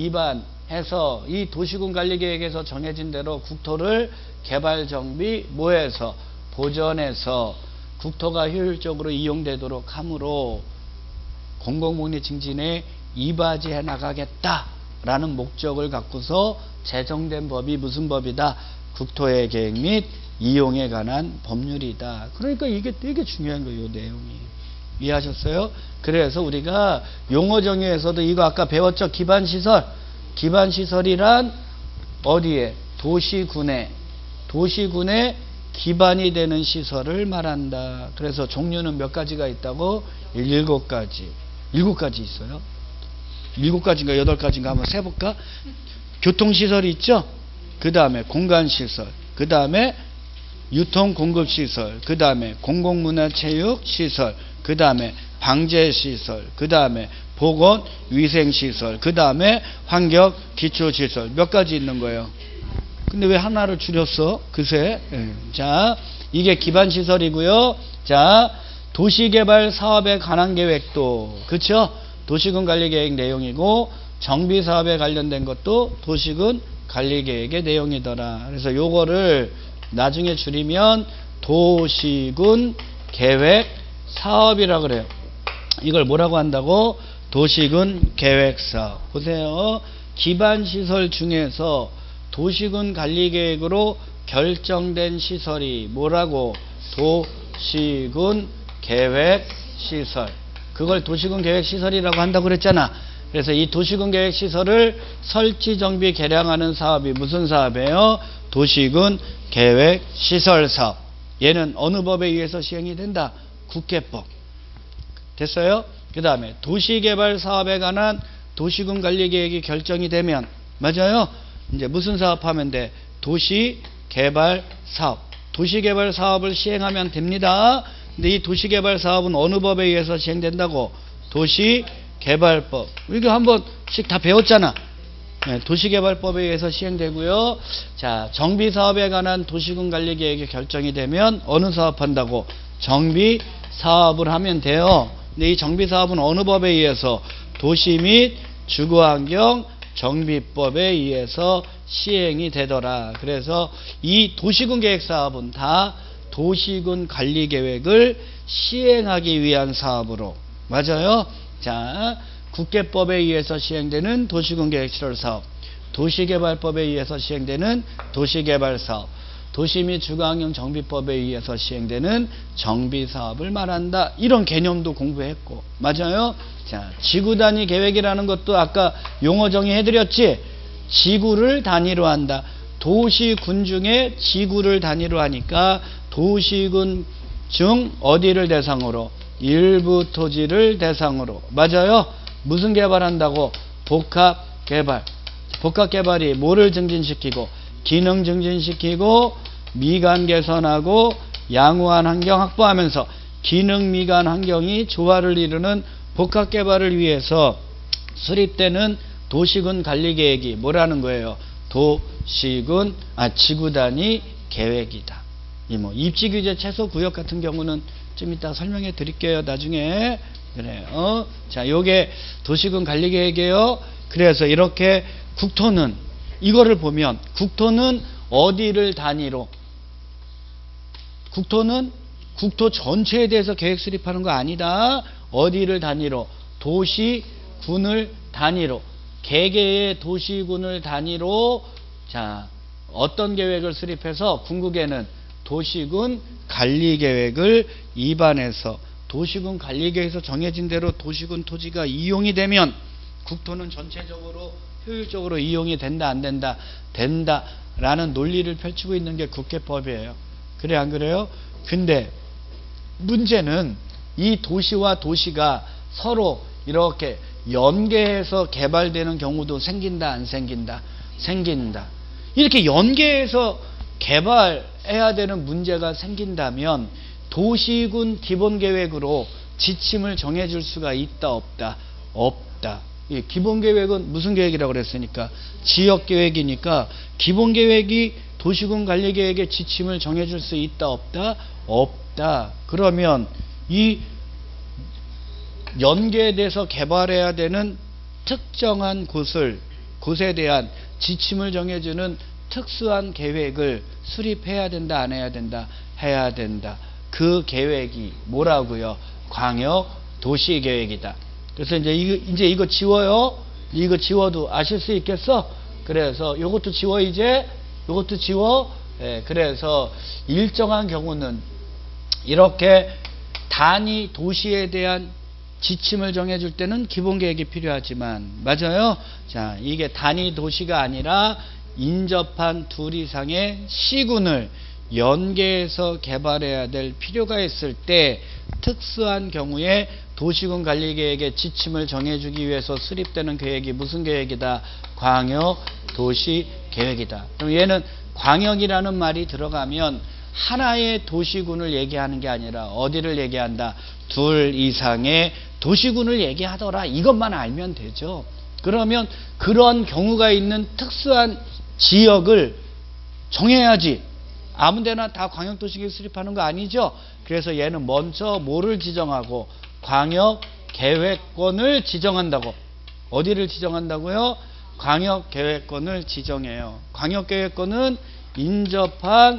입안해서 이 도시군 관리계획에서 정해진 대로 국토를 개발 정비 뭐해서? 보존해서 국토가 효율적으로 이용되도록 함으로 공공복리 증진에 이바지해 나가겠다라는 목적을 갖고서 제정된 법이 무슨 법이다? 국토의 계획 및 이용에 관한 법률이다. 그러니까 이게 되게 중요한 거예요, 이 내용이. 이해하셨어요? 그래서 우리가 용어 정의에서도 이거 아까 배웠죠? 기반시설. 기반시설이란 어디에? 도시군에. 도시군에 기반이 되는 시설을 말한다. 그래서 종류는 몇 가지가 있다고? 일곱 가지. 일곱 가지 있어요. 일곱 가지인가 여덟 가지인가 한번 세볼까? 교통시설이 있죠? 그 다음에 공간시설, 그 다음에 유통공급시설, 그 다음에 공공문화체육시설, 그 다음에 방제시설, 그 다음에 보건, 위생시설, 그 다음에 환경, 기초시설 몇 가지 있는 거예요. 근데 왜 하나를 줄였어? 그새. 예. 자, 이게 기반시설이고요. 자, 도시개발 사업에 관한 계획도, 그쵸? 도시군 관리계획 내용이고, 정비사업에 관련된 것도 도시군 관리계획의 내용이더라. 그래서 요거를 나중에 줄이면 도시군 계획 사업이라 그래요. 이걸 뭐라고 한다고? 도시군 계획 사업. 보세요. 기반시설 중에서 도시군 관리계획으로 결정된 시설이 뭐라고? 도시군 계획시설. 그걸 도시군 계획시설이라고 한다고 그랬잖아. 그래서 이 도시군 계획시설을 설치, 정비, 개량하는 사업이 무슨 사업이에요? 도시군 계획시설 사업. 얘는 어느 법에 의해서 시행이 된다? 국회법. 됐어요? 그 다음에 도시개발 사업에 관한 도시군 관리계획이 결정이 되면, 맞아요? 이제 무슨 사업하면 돼? 도시개발 사업. 도시개발 사업을 시행하면 됩니다. 근데 이 도시개발 사업은 어느 법에 의해서 시행된다고? 도시개발법. 이거 한 번씩 다 배웠잖아. 네, 도시개발법에 의해서 시행되고요. 자, 정비사업에 관한 도시군 관리계획이 결정이 되면 어느 사업한다고? 정비사업을 하면 돼요. 근데 이 정비사업은 어느 법에 의해서? 도시 및 주거환경 정비법에 의해서 시행이 되더라. 그래서 이 도시군 계획사업은 다 도시군 관리계획을 시행하기 위한 사업으로, 맞아요? 자, 국회법에 의해서 시행되는 도시군 계획시설 사업, 도시개발법에 의해서 시행되는 도시개발사업, 도시 및 주거환경 정비법에 의해서 시행되는 정비사업을 말한다. 이런 개념도 공부했고, 맞아요? 자, 지구단위 계획이라는 것도 아까 용어 정의해드렸지? 지구를 단위로 한다. 도시군 중에 지구를 단위로 하니까 도시군 중 어디를 대상으로? 일부 토지를 대상으로. 맞아요? 무슨 개발한다고? 복합개발. 복합개발이 뭐를 증진시키고? 기능 증진시키고 미관 개선하고 양호한 환경 확보하면서 기능 미관 환경이 조화를 이루는 복합개발을 위해서 수립되는 도시군 관리계획이 뭐라는 거예요? 도시군, 아, 지구단위 계획이다. 이 뭐 입지규제 최소구역 같은 경우는 좀 이따 설명해 드릴게요. 나중에. 그래요. 어? 자, 요게 도시군 관리계획이에요. 그래서 이렇게 국토는, 이거를 보면 국토는 어디를 단위로? 국토는 국토 전체에 대해서 계획 수립하는 거 아니다. 어디를 단위로? 도시군을 단위로. 개개의 도시군을 단위로, 자, 어떤 계획을 수립해서 궁극에는 도시군 관리계획을 입안해서 도시군 관리계획에서 정해진 대로 도시군 토지가 이용이 되면 국토는 전체적으로 효율적으로 이용이 된다, 안 된다? 된다 라는 논리를 펼치고 있는 게 국회법이에요. 그래, 안 그래요? 근데 문제는 이 도시와 도시가 서로 이렇게 연계해서 개발되는 경우도 생긴다, 안 생긴다? 생긴다. 이렇게 연계해서 개발해야 되는 문제가 생긴다면 도시군 기본계획으로 지침을 정해줄 수가 있다, 없다? 없다. 예, 기본계획은 무슨 계획이라고 그랬으니까? 지역계획이니까 기본계획이 도시군 관리계획의 지침을 정해줄 수 있다, 없다? 없다. 그러면 이 연계돼서 개발해야 되는 특정한 곳을, 곳에 대한 지침을 정해주는 특수한 계획을 수립해야 된다, 안 해야 된다? 해야 된다. 그 계획이 뭐라고요? 광역 도시계획이다. 그래서 이제 이거, 이제 이거 지워요. 이거 지워도 아실 수 있겠어? 그래서 요것도 지워, 이제. 요것도 지워. 예, 그래서 일정한 경우는 이렇게 단위 도시에 대한 지침을 정해줄 때는 기본계획이 필요하지만, 맞아요? 자, 이게 단위 도시가 아니라 인접한 둘 이상의 시군을 연계해서 개발해야 될 필요가 있을 때 특수한 경우에 도시군 관리계획의 지침을 정해주기 위해서 수립되는 계획이 무슨 계획이다? 광역 도시 계획이다. 그럼 얘는 광역이라는 말이 들어가면 하나의 도시군을 얘기하는 게 아니라 어디를 얘기한다? 둘 이상의 도시군을 얘기하더라. 이것만 알면 되죠. 그러면 그런 경우가 있는 특수한 지역을 정해야지. 아무데나 다 광역도시계획 수립하는 거 아니죠. 그래서 얘는 먼저 뭐를 지정하고 광역계획권을 지정한다고. 어디를 지정한다고요? 광역계획권을 지정해요. 광역계획권은 인접한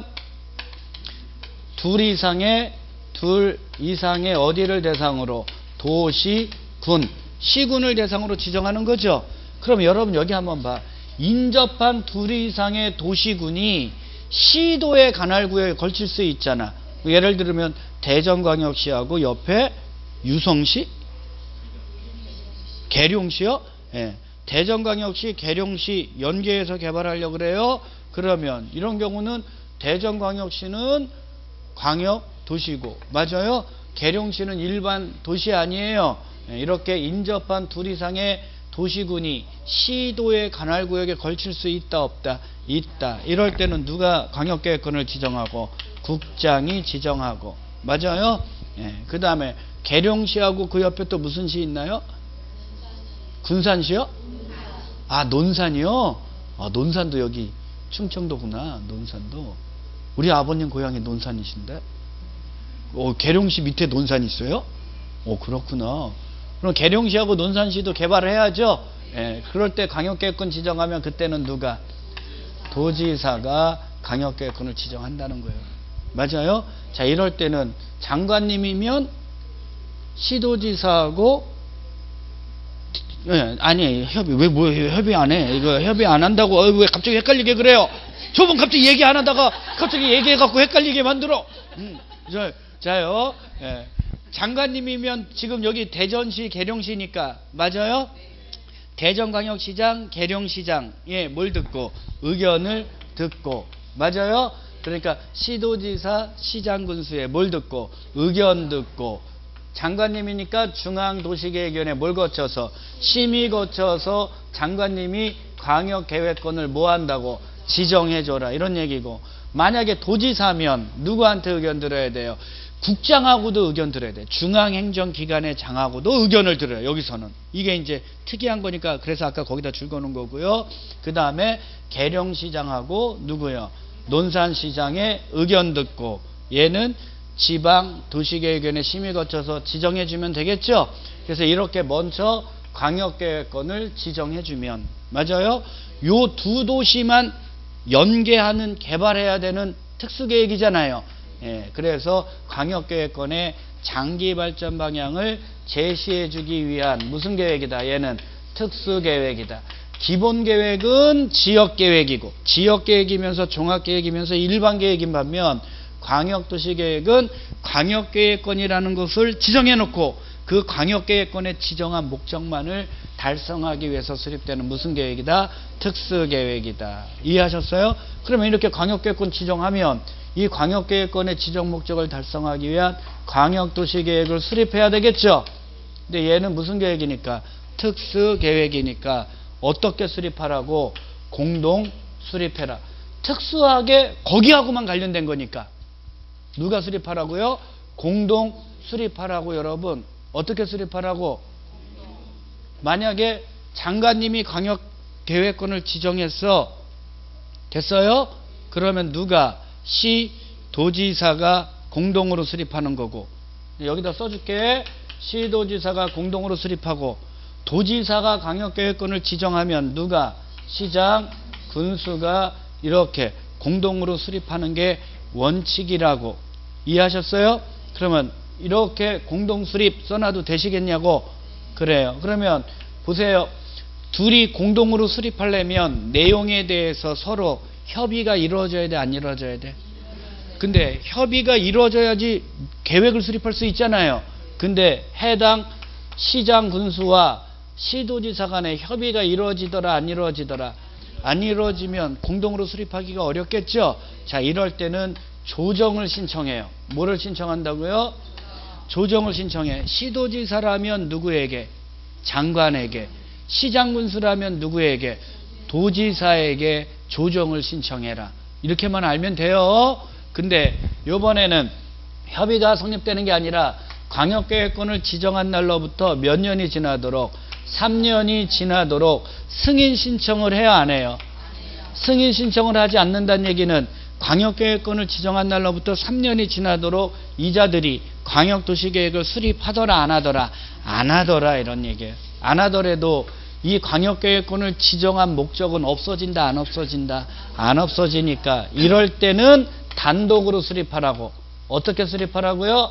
둘 이상의 둘 이상의 어디를 대상으로? 도시, 군, 시군을 대상으로 지정하는 거죠. 그럼 여러분 여기 한번 봐. 인접한 둘 이상의 도시군이 시도의 관할구역에 걸칠 수 있잖아. 예를 들면 대전광역시하고 옆에 유성시? 계룡시요? 예. 대전광역시, 계룡시 연계해서 개발하려고 그래요. 그러면 이런 경우는 대전광역시는 광역도시고, 맞아요? 계룡시는 일반 도시 아니에요. 예. 이렇게 인접한 둘 이상의 도시군이 시도의 관할구역에 걸칠 수 있다 없다? 있다. 이럴 때는 누가 광역계획권을 지정하고? 국장이 지정하고. 맞아요? 예. 그 다음에 계룡시하고 그 옆에 또 무슨 시 있나요? 군산시요? 아, 논산이요? 아, 논산도 여기 충청도구나. 논산도. 우리 아버님 고향이 논산이신데? 어, 계룡시 밑에 논산이 있어요? 어, 그렇구나. 그럼 계룡시하고 논산시도 개발을 해야죠. 예, 그럴 때 광역계획권 지정하면 그때는 누가? 도지사가 광역계획권을 지정한다는 거예요. 맞아요? 자, 이럴 때는 장관님이면 시도지사하고 예, 아니 협의 왜 뭐 협의 안 해? 이거 협의 안 한다고 어, 왜 갑자기 헷갈리게 그래요? 저분 갑자기 얘기 안 하다가 갑자기 얘기해갖고 헷갈리게 만들어. 음, 저, 자요. 예. 장관님이면 지금 여기 대전시, 계룡시니까 맞아요? 대전광역시장, 계룡시장 예, 뭘 듣고? 의견을 듣고. 맞아요? 그러니까 시도지사, 시장군수에 뭘 듣고? 의견 듣고. 장관님이니까 중앙도시계획위원회 뭘 거쳐서? 심의 거쳐서 장관님이 광역계획권을 뭐 한다고? 지정해줘라. 이런 얘기고. 만약에 도지사면 누구한테 의견 들어야 돼요? 국장하고도 의견 들어야 돼. 중앙행정기관의 장하고도 의견을 들어요. 여기서는. 이게 이제 특이한 거니까 그래서 아까 거기다 줄 거는 거고요. 그 다음에 계룡시장하고 누구요? 논산시장의 의견 듣고. 얘는 지방도시계획위원회 심의 거쳐서 지정해주면 되겠죠. 그래서 이렇게 먼저 광역계획권을 지정해주면. 맞아요? 요 두 도시만 연계하는 개발해야 되는 특수계획이잖아요. 예, 그래서 광역계획권의 장기발전 방향을 제시해주기 위한 무슨 계획이다? 얘는 특수계획이다. 기본계획은 지역계획이고, 지역계획이면서 종합계획이면서 일반계획인 반면 광역도시계획은 광역계획권이라는 것을 지정해놓고 그 광역계획권에 지정한 목적만을 달성하기 위해서 수립되는 무슨 계획이다? 특수계획이다. 이해하셨어요? 그러면 이렇게 광역계획권 지정하면 이 광역계획권의 지정 목적을 달성하기 위한 광역도시계획을 수립해야 되겠죠. 근데 얘는 무슨 계획이니까? 특수계획이니까 어떻게 수립하라고? 공동 수립해라. 특수하게 거기하고만 관련된 거니까 누가 수립하라고요? 공동 수립하라고. 여러분 어떻게 수립하라고? 만약에 장관님이 광역계획권을 지정했어. 됐어요? 그러면 누가? 시, 도지사가 공동으로 수립하는 거고. 여기다 써줄게. 시도지사가 공동으로 수립하고 도지사가 광역계획권을 지정하면 누가? 시장, 군수가 이렇게 공동으로 수립하는 게 원칙이라고. 이해하셨어요? 그러면 이렇게 공동 수립 써놔도 되시겠냐고. 그래요. 그러면 보세요. 둘이 공동으로 수립하려면 내용에 대해서 서로 협의가 이루어져야 돼, 안 이루어져야 돼? 근데 협의가 이루어져야지 계획을 수립할 수 있잖아요. 근데 해당 시장 군수와 시도지사 간에 협의가 이루어지더라, 안 이루어지더라? 안 이루어지면 공동으로 수립하기가 어렵겠죠. 자, 이럴 때는 조정을 신청해요. 뭐를 신청한다고요? 조정을 신청해. 시도지사라면 누구에게? 장관에게. 시장군수라면 누구에게? 도지사에게 조정을 신청해라. 이렇게만 알면 돼요. 근데 요번에는 협의가 성립되는 게 아니라 광역계획권을 지정한 날로부터 몇 년이 지나도록 삼 년이 지나도록 승인 신청을 해야 안 해요? 승인 신청을 하지 않는다는 얘기는 광역계획권을 지정한 날로부터 삼 년이 지나도록 이자들이 광역도시계획을 수립하더라 안 하더라? 안 하더라 이런 얘기예요. 안 하더라도 이 광역계획권을 지정한 목적은 없어진다 안 없어진다? 안 없어지니까 이럴 때는 단독으로 수립하라고. 어떻게 수립하라고요?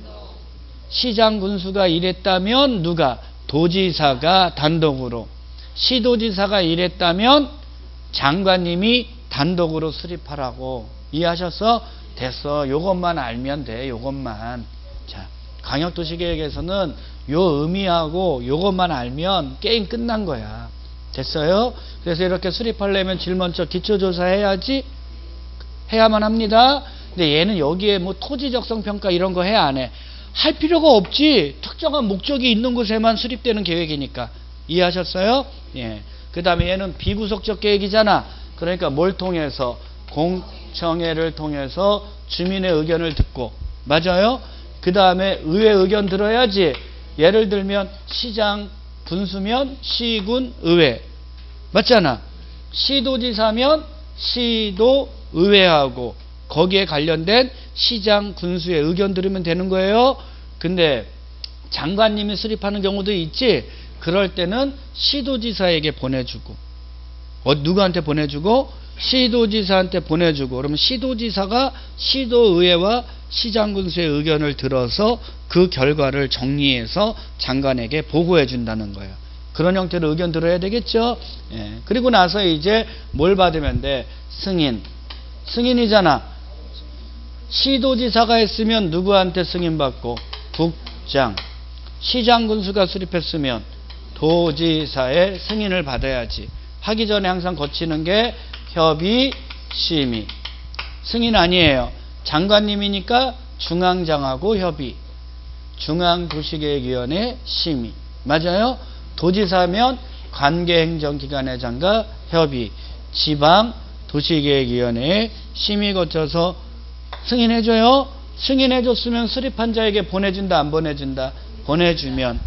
시장 군수가 이랬다면 누가? 도지사가 단독으로. 시도지사가 이랬다면 장관님이 단독으로 수립하라고. 이해하셨어? 됐어. 요것만 알면 돼. 요것만. 자, 광역도시계획에서는 요 의미하고 요것만 알면 게임 끝난 거야. 됐어요? 그래서 이렇게 수립하려면 제일 먼저 기초조사 해야지. 해야만 합니다. 근데 얘는 여기에 뭐 토지적성평가 이런 거 해 안 해? 할 필요가 없지. 특정한 목적이 있는 곳에만 수립되는 계획이니까. 이해하셨어요? 예. 그 다음에 얘는 비구속적 계획이잖아. 그러니까 뭘 통해서? 공청회를 통해서 주민의 의견을 듣고. 맞아요? 그 다음에 의회 의견 들어야지. 예를 들면 시장 군수면 시군 의회. 맞잖아. 시도지사면 시도 의회하고 거기에 관련된 시장 군수의 의견 들으면 되는 거예요. 근데 장관님이 수립하는 경우도 있지. 그럴 때는 시도지사에게 보내주고 어, 누구한테 보내주고? 시도지사한테 보내주고. 그러면 시도지사가 시도의회와 시장군수의 의견을 들어서 그 결과를 정리해서 장관에게 보고해 준다는 거예요. 그런 형태로 의견 들어야 되겠죠. 예. 그리고 나서 이제 뭘 받으면 돼? 승인. 승인이잖아. 시도지사가 했으면 누구한테 승인받고? 국장. 시장군수가 수립했으면 도지사의 승인을 받아야지. 하기 전에 항상 거치는 게 협의, 심의. 승인 아니에요. 장관님이니까 중앙장하고 협의. 중앙도시계획위원회 심의. 맞아요? 도지사면 관계행정기관회장과 협의. 지방도시계획위원회에 심의 거쳐서 승인해줘요. 승인해줬으면 수립한 자에게 보내준다 안 보내준다? 보내주면.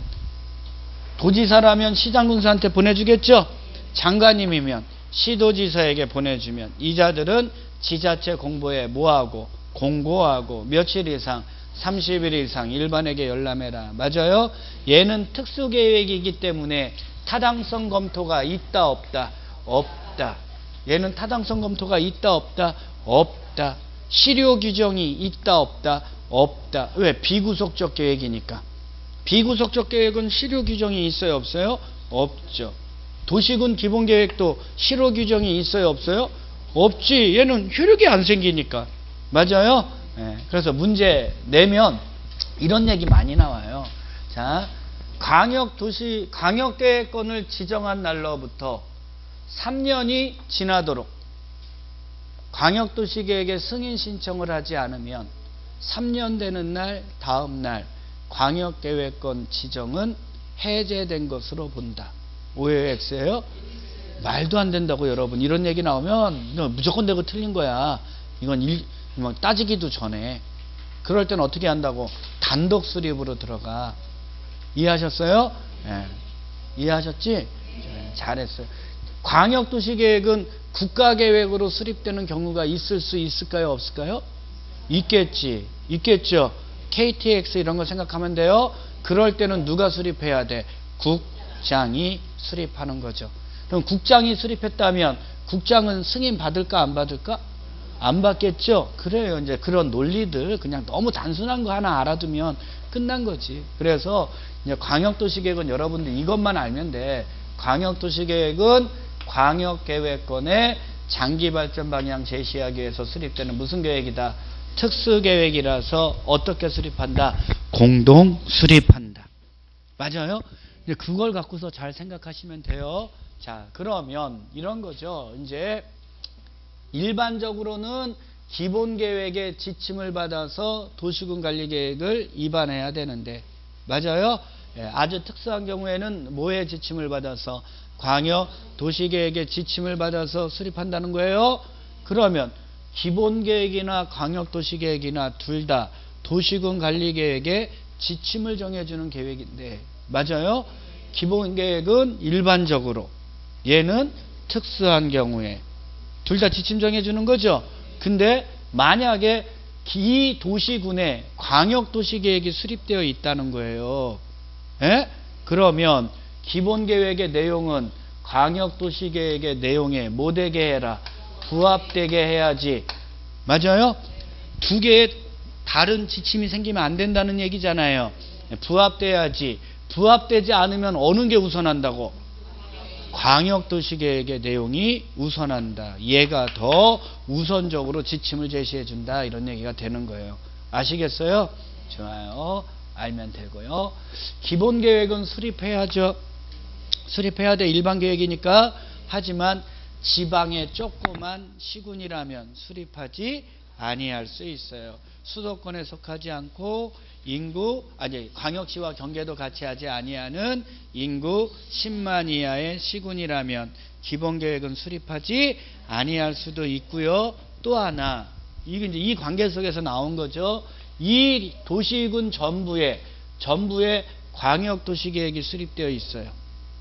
도지사라면 시장군수한테 보내주겠죠. 장관님이면 시도지사에게 보내주면 이자들은 지자체 공보에 뭐하고? 공고하고 며칠 이상? 삼십 일 이상 일반에게 열람해라. 맞아요? 얘는 특수계획이기 때문에 타당성 검토가 있다 없다? 없다. 얘는 타당성 검토가 있다 없다? 없다. 실효 규정이 있다 없다? 없다. 왜? 비구속적 계획이니까. 비구속적 계획은 실효 규정이 있어요 없어요? 없죠. 도시군 기본계획도 실효 규정이 있어요 없어요? 없지. 얘는 효력이 안 생기니까. 맞아요? 네. 그래서 문제 내면 이런 얘기 많이 나와요. 자, 광역도시 광역계획권을 지정한 날로부터 삼 년이 지나도록 광역도시계획에 승인 신청을 하지 않으면 삼 년 되는 날 다음 날 광역계획권 지정은 해제된 것으로 본다. 오해의 X예요? 말도 안 된다고 여러분. 이런 얘기 나오면 무조건 되고 틀린 거야. 이건 일, 뭐 따지기도 전에. 그럴 땐 어떻게 한다고? 단독 수립으로 들어가. 이해하셨어요? 네. 이해하셨지? 네, 잘했어요. 광역도시계획은 국가계획으로 수립되는 경우가 있을 수 있을까요? 없을까요? 있겠지. 있겠죠. 케이티엑스 이런 거 생각하면 돼요. 그럴 때는 누가 수립해야 돼? 국장이 수립하는 거죠. 그럼 국장이 수립했다면 국장은 승인 받을까 안 받을까? 안 받겠죠. 그래요. 이제 그런 논리들 그냥 너무 단순한 거 하나 알아두면 끝난 거지. 그래서 이제 광역도시계획은 여러분들 이것만 알면 돼. 광역도시계획은 광역계획권의 장기발전 방향 제시하기 위해서 수립되는 무슨 계획이다? 특수계획이라서 어떻게 수립한다? 공동 수립한다. 맞아요? 이제 그걸 갖고서 잘 생각하시면 돼요. 자, 그러면 이런 거죠. 이제 일반적으로는 기본계획의 지침을 받아서 도시군관리계획을 입안해야 되는데, 맞아요? 예, 아주 특수한 경우에는 뭐의 지침을 받아서? 광역 도시계획의 지침을 받아서 수립한다는 거예요. 그러면 기본계획이나 광역도시계획이나 둘 다 도시군 관리계획에 지침을 정해주는 계획인데, 맞아요? 기본계획은 일반적으로, 얘는 특수한 경우에 둘 다 지침 정해주는 거죠. 근데 만약에 이 도시군에 광역도시계획이 수립되어 있다는 거예요. 에? 그러면 기본계획의 내용은 광역도시계획의 내용에 뭐 되게 해라? 부합되게 해야지. 맞아요? 두 개의 다른 지침이 생기면 안 된다는 얘기잖아요. 부합돼야지. 부합되지 않으면 어느 게 우선한다고? 광역도시계획의 내용이 우선한다. 얘가 더 우선적으로 지침을 제시해 준다. 이런 얘기가 되는 거예요. 아시겠어요? 좋아요. 알면 되고요. 기본계획은 수립해야죠. 수립해야 돼. 일반계획이니까. 하지만 지방의 조그만 시군이라면 수립하지 아니할 수 있어요. 수도권에 속하지 않고 인구, 아니 광역시와 경계도 같이 하지 아니하는 인구 십만 이하의 시군이라면 기본계획은 수립하지 아니할 수도 있고요. 또 하나, 이게 이제 이 관계 속에서 나온 거죠. 이 도시군 전부에 전부에 광역도시계획이 수립되어 있어요.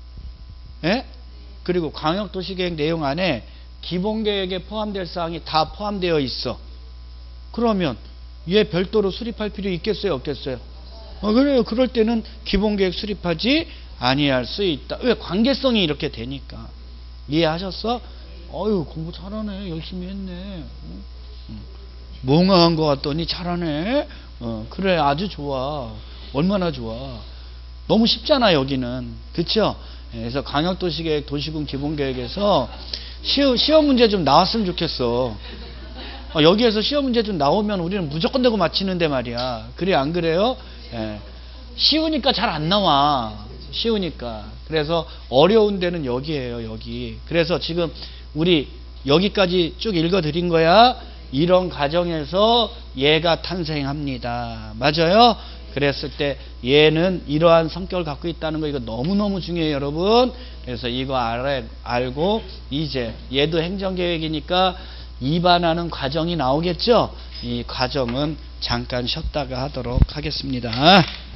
예? 그리고 광역도시계획 내용 안에 기본계획에 포함될 사항이 다 포함되어 있어. 그러면 얘 별도로 수립할 필요 있겠어요, 없겠어요? 어, 그래요. 그럴 때는 기본계획 수립하지 아니할 수 있다. 왜? 관계성이 이렇게 되니까. 이해하셨어? 어유 공부 잘하네. 열심히 했네. 응? 응. 멍한 것 같더니 잘하네. 어, 그래, 아주 좋아. 얼마나 좋아. 너무 쉽잖아, 여기는. 그쵸? 그래서 광역도시계획, 도시군 기본계획에서 시험, 시험 문제 좀 나왔으면 좋겠어. 어, 여기에서 시험 문제 좀 나오면 우리는 무조건 되고 맞히는데 말이야. 그래, 안 그래요? 예. 쉬우니까 잘 안 나와. 쉬우니까. 그래서 어려운 데는 여기에요, 여기. 그래서 지금 우리 여기까지 쭉 읽어드린 거야. 이런 과정에서 얘가 탄생합니다. 맞아요? 그랬을 때 얘는 이러한 성격을 갖고 있다는 거, 이거 너무너무 중요해요, 여러분. 그래서 이거 알아, 알고 이제 얘도 행정계획이니까 입안하는 과정이 나오겠죠. 이 과정은 잠깐 쉬었다가 하도록 하겠습니다.